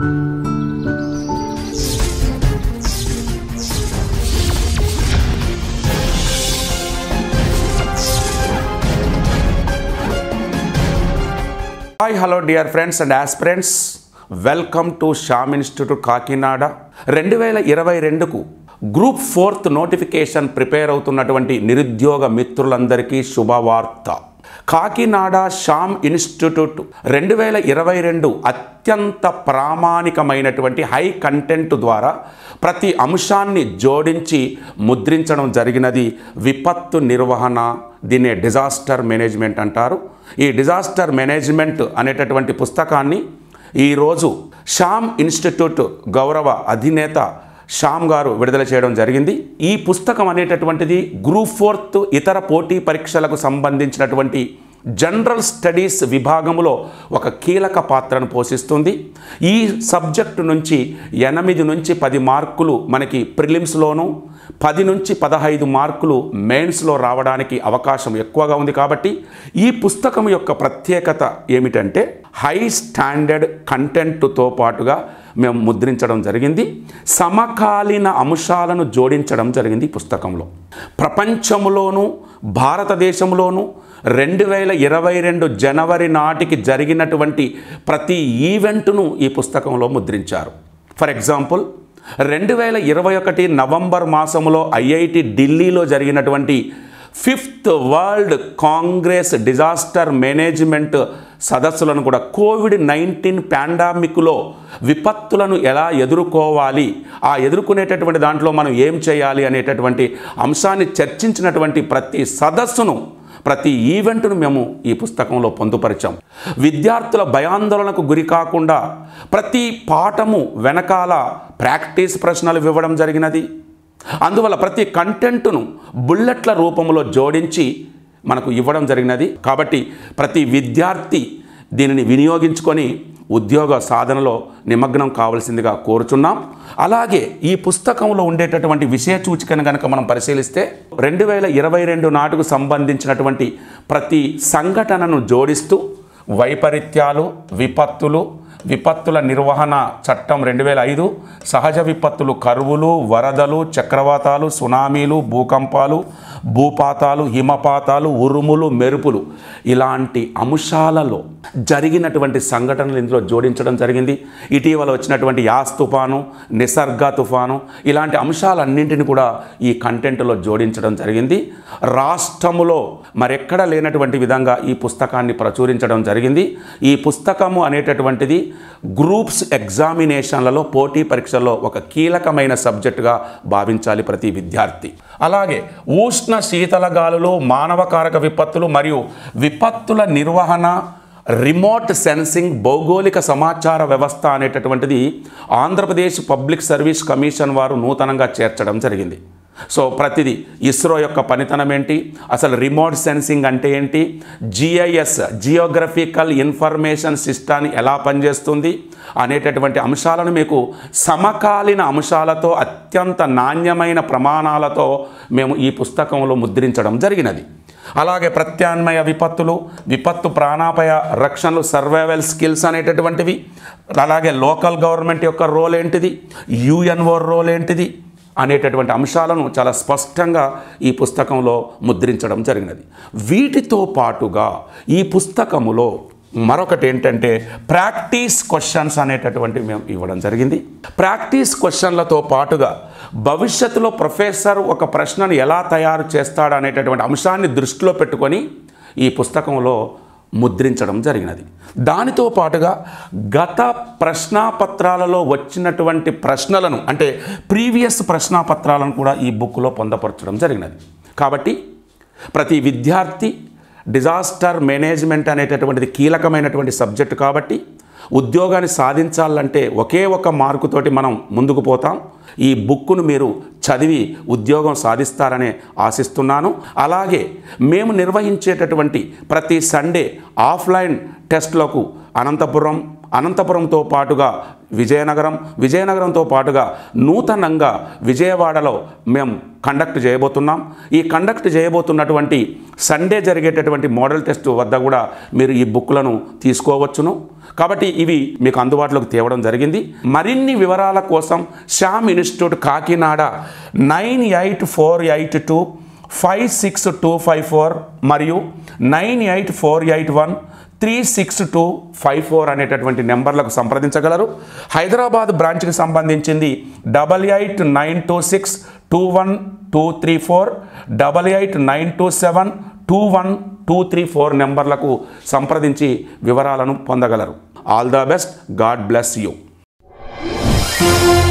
Hi, hello dear friends and aspirants. Welcome to Sham Institute Kakinada. 2022కు group 4th notification prepare అవుతున్నటువంటి నిరుద్యోగ మిత్రులందరికీ శుభవార్త. కాకినాడ షామ్ ఇన్స్టిట్యూట్ 2022 అత్యంత ప్రామాణికమైనటువంటి హై కంటెంట్ ద్వారా ప్రతి అంశాన్ని జోడించి ముద్రించడం జరిగినది. విపత్తు నిర్వహణ, దీన్నే డిజాస్టర్ మేనేజ్మెంట్ అంటారు. ఈ డిజాస్టర్ మేనేజ్మెంట్ అనేటటువంటి పుస్తకాన్ని ఈరోజు షామ్ ఇన్స్టిట్యూట్ గౌరవ అధినేత శ్యామ్ గారు విడుదల చేయడం జరిగింది. ఈ పుస్తకం అనేటటువంటిది గ్రూప్ 4th ఇతర పోటీ పరీక్షలకు సంబంధించినటువంటి జనరల్ స్టడీస్ విభాగంలో ఒక కీలక పాత్రను పోషిస్తుంది. ఈ సబ్జెక్టు నుంచి 8 నుంచి 10 మార్కులు మనకి ప్రిలిమ్స్లోను, 10 నుంచి 15 మార్కులు మెయిన్స్లో రావడానికి అవకాశం ఎక్కువగా ఉంది. కాబట్టి ఈ పుస్తకం యొక్క ప్రత్యేకత ఏమిటంటే హై స్టాండర్డ్ కంటెంట్తో పాటుగా మేము ముద్రించడం జరిగింది. సమకాలీన అంశాలను జోడించడం జరిగింది ఈ పుస్తకంలో. ప్రపంచంలోనూ భారతదేశంలోనూ 2022 జనవరి నాటికి జరిగినటువంటి ప్రతి ఈవెంట్ను ఈ పుస్తకంలో ముద్రించారు. ఫర్ ఎగ్జాంపుల్ 2021 నవంబర్ మాసంలో ఐఐటి ఢిల్లీలో జరిగినటువంటి 5th world congress disaster management సదస్సులను కూడా కోవిడ్-19 పాండమిక్లో విపత్తులను ఎలా ఎదుర్కోవాలి, ఆ ఎదుర్కొనేటటువంటి దాంట్లో మనం ఏం చేయాలి అనేటటువంటి అంశాన్ని చర్చించినటువంటి ప్రతి సదస్సును, ప్రతి ఈవెంట్ను మేము ఈ పుస్తకంలో పొందుపరిచాం. విద్యార్థుల భయాందోళనకు గురి కాకుండా ప్రతి పాఠము వెనకాల ప్రాక్టీస్ ప్రశ్నలు ఇవ్వడం జరిగినది. అందువల్ల ప్రతి కంటెంట్ను బుల్లెట్ల రూపంలో జోడించి మనకు ఇవ్వడం జరిగినది. కాబట్టి ప్రతి విద్యార్థి దీనిని వినియోగించుకొని ఉద్యోగ సాధనలో నిమగ్నం కావాల్సిందిగా కోరుచున్నాం. అలాగే ఈ పుస్తకంలో ఉండేటటువంటి విషయ సూచికను కనుక మనం పరిశీలిస్తే 2022 నాటికి సంబంధించినటువంటి ప్రతి సంఘటనను జోడిస్తూ వైపరీత్యాలు, విపత్తుల నిర్వహణ చట్టం 2005, సహజ విపత్తులు, కరువులు, వరదలు, చక్రవాతాలు, సునామీలు, భూకంపాలు, భూపాతాలు, హిమపాతాలు, ఉరుములు, మెరుపులు, ఇలాంటి అంశాలలో జరిగినటువంటి సంఘటనలు ఇందులో జోడించడం జరిగింది. ఇటీవల వచ్చినటువంటి యాస్ తుఫాను, నిసర్గ తుఫాను, ఇలాంటి అంశాలన్నింటినీ కూడా ఈ కంటెంట్లో జోడించడం జరిగింది. రాష్ట్రములో మరెక్కడ లేనటువంటి విధంగా ఈ పుస్తకాన్ని ప్రచురించడం జరిగింది. ఈ పుస్తకము అనేటటువంటిది గ్రూప్స్ ఎగ్జామినేషన్లలో, పోటీ పరీక్షల్లో ఒక కీలకమైన సబ్జెక్టుగా భావించాలి ప్రతి విద్యార్థి. అలాగే ఉష్ణ శీతల గాలులు, మానవకారక విపత్తులు మరియు విపత్తుల నిర్వహణ, రిమోట్ సెన్సింగ్, భౌగోళిక సమాచార వ్యవస్థ అనేటటువంటిది ఆంధ్రప్రదేశ్ పబ్లిక్ సర్వీస్ కమిషన్ వారు నూతనంగా చేర్చడం జరిగింది. సో ప్రతిదీ ఇస్రో యొక్క పనితనం ఏంటి, అసలు రిమోట్ సెన్సింగ్ అంటే ఏంటి, జిఐఎస్ జియోగ్రఫికల్ ఇన్ఫర్మేషన్ సిస్టమ్ ఎలా పనిచేస్తుంది అనేటటువంటి అంశాలను మీకు సమకాలీన అంశాలతో, అత్యంత నాణ్యమైన ప్రమాణాలతో మేము ఈ పుస్తకంలో ముద్రించడం జరిగినది. అలాగే ప్రత్యామ్నాయ విపత్తులు, విపత్తు ప్రాణాపాయ రక్షణలు, సర్వైవల్ స్కిల్స్ అనేటటువంటివి, అలాగే లోకల్ గవర్నమెంట్ యొక్క రోల్ ఏంటిది, యుఎన్ఓ రోల్ ఏంటిది అనేటటువంటి అంశాలను చాలా స్పష్టంగా ఈ పుస్తకంలో ముద్రించడం జరిగినది. వీటితో పాటుగా ఈ పుస్తకములో మరొకటి ఏంటంటే ప్రాక్టీస్ క్వశ్చన్స్ అనేటటువంటివి మేము ఇవ్వడం జరిగింది. ప్రాక్టీస్ క్వశ్చన్లతో పాటుగా భవిష్యత్తులో ప్రొఫెసర్ ఒక ప్రశ్నను ఎలా తయారు చేస్తాడు అనేటటువంటి అంశాన్ని దృష్టిలో పెట్టుకొని ఈ పుస్తకంలో ముద్రించడం జరిగినది. దానితో పాటుగా గత ప్రశ్నాపత్రాలలో వచ్చినటువంటి ప్రశ్నలను, అంటే ప్రీవియస్ ప్రశ్నాపత్రాలను కూడా ఈ బుక్లో పొందపరచడం జరిగినది. కాబట్టి ప్రతి విద్యార్థి డిజాస్టర్ మేనేజ్మెంట్ అనేటటువంటిది కీలకమైనటువంటి సబ్జెక్టు. కాబట్టి ఉద్యోగాన్ని సాధించాలంటే ఒకే ఒక మార్కుతోటి మనం ముందుకు పోతాం. ఈ బుక్కును మీరు చదివి ఉద్యోగం సాధిస్తారనే ఆశిస్తున్నాను. అలాగే మేము నిర్వహించేటటువంటి ప్రతి సండే ఆఫ్లైన్ టెస్ట్లకు అనంతపురం, అనంతపురంతో పాటుగా విజయనగరంతో పాటుగా నూతనంగా విజయవాడలో మేము కండక్ట్ చేయబోతున్నాం. ఈ కండక్ట్ చేయబోతున్నటువంటి సండే జరిగేటటువంటి మోడల్ టెస్ట్ వద్ద కూడా మీరు ఈ బుక్లను తీసుకోవచ్చును. కాబట్టి ఇవి మీకు అందుబాటులోకి తేవడం జరిగింది. మరిన్ని వివరాల కోసం శ్యామ్ ఇన్స్టిట్యూట్ కాకినాడ 9848256254 మరియు 9848136254 అనేటటువంటి నెంబర్లకు సంప్రదించగలరు. హైదరాబాద్ బ్రాంచ్కి సంబంధించింది 8892621234, 8892721234 నెంబర్లకు సంప్రదించి వివరాలను పొందగలరు. All the best. God bless you.